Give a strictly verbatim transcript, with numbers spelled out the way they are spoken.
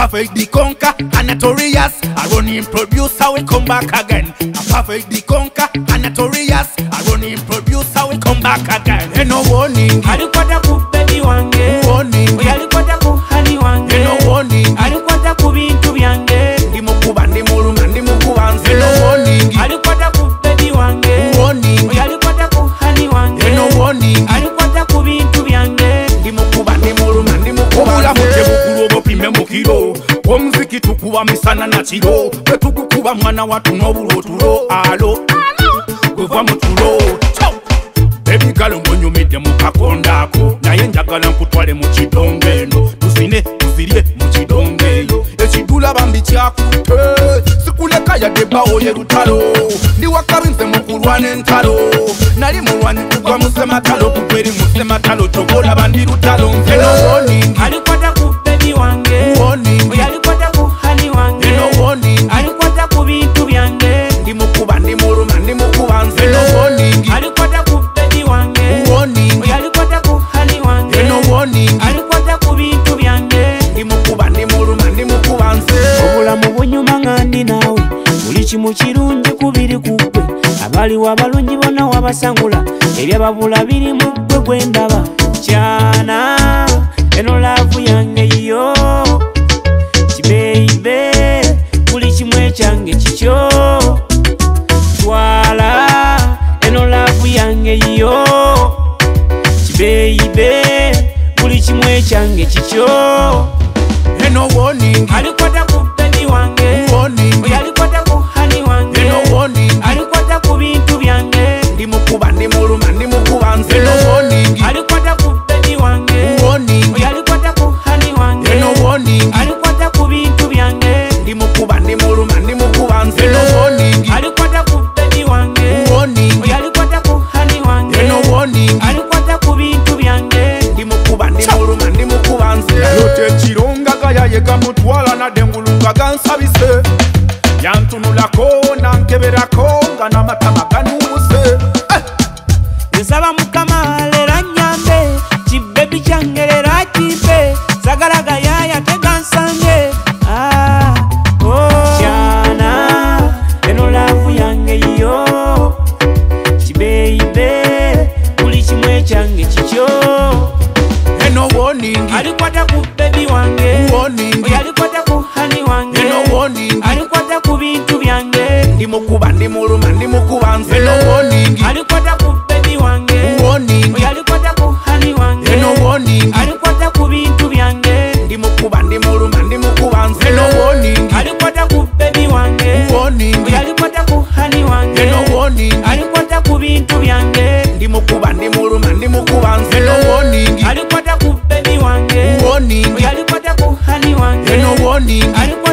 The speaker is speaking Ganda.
perfect the conquer, a notorious, a running producer, we come back again. A perfect the conquer, a notorious, a running producer, we come back again. Hey, no warning. Alikwata ku baby wange. Warning. Oya alikwata ku honey wange. Hey, no warning. Alikwata ku bintu byange. Ndi mukuba ndi muluma ndi mukuba nze. Hey, no warning. Alikwata ku baby wange. Warning. Oya alikwata ku honey wange. Hey, no warning. Alikwata ku bintu byange. Ndi mukuba ndi muluma ndi mukuba nze. Obulamu tebukulu obupime mu kiro. Omuziki tukuba misana na kiro. Tetukukuba mwana watu n'obulotulo. Alo guva mu tulo. Baby girl mbonyumidde mu kakondako. Naye njagala nkutwale mu kidongo eno. Tuzine tuzirye mu kidongo eyo. Ekidula bambi kyakutte. Sikuleka yadde bawo ye lutalo. Ndi wakabinze mu kulwana entalo. Nali mulwanyi kugwa mu ssematalo. Kukweri mu ssematalo kyobola bandi lutalo. Nze no warning. Alikwata ku baby wange. Warning. Oya alikwata ku honey wange. No warning. Alikwata ku bintu byange. Ndi mukuba ndi muluma ndi mukuba nze. No warning. Alikwata ku baby wange. Warning. Oya alikwata ku honey wange. No warning. Alikwata ku bintu byange. Ndi mukuba ndi muluma ndi mukuba nze. Obulamu bunyuma nga ndi naawe. Buli kimu kirungi kubiri ku ggwe. Abaliwo abalungi bonna wabasangula. Ebyababula biri mu ggwe gwe ndaba. Kyana eno laavu yange yo. Kibeibe buli kimu ekyange kikyo. Twala eno laavu yange yo. Kibeibe buli kimu ekyange kikyo. No warning. Alikwata ku baby wange. Warning. Oya alikwata ku honey wange. No warning. Alikwata ku bintu byange. Ndi mukuba ndi muluma ndi mukuba nze. No warning. Alikwata ku baby wange. Warning. Oya alikwata ku honey wange. No warning. Alikwata ku bintu byange. Ndi mukuba ndi muluma ndi mukuba nze. No warning. Alikwata ku baby wange. Warning. Oya alikwata ku honey wange. No warning. Alikwata ku bintu byange. Ndi mukuba ndi muluma ndi mukuba nze. Yote kironga gayaye gamutwala na denguluka gansabise. Yantunulako nankeberako nga n'amatama ganuuse. Nsaba Mukama leero annyambe. Kibebi kyange leero akimpe. Sagala gayaya tegansange. Ah, oh. Kyana eno laavu yange yo. Kibeibe buli kimu ekyange kikyo. No warning. Alikwata ku baby wange. Warning. Oya alikwata ku honey wange. No warning. Alikwata ku bintu byange. Ndi mukuba ndi muluma ndi mukuba nze. No warning. Alikwata ku baby wange. Warning. Oya alikwata ku honey wange. No warning. Alikwata ku bintu byange. Ndi mukuba ndi muluma ndi mukuba nze. No warning. Alikwata ku baby wange. Warning. Oya alikwata ku honey wange. No warning. Alikwata ku bintu byange. Ndi mukuba ndi muluma ndi mukuba nze. No warning. Alikwata ku baby wange. Warning. Oya alikwata ku honey wange. No warning. Alikwata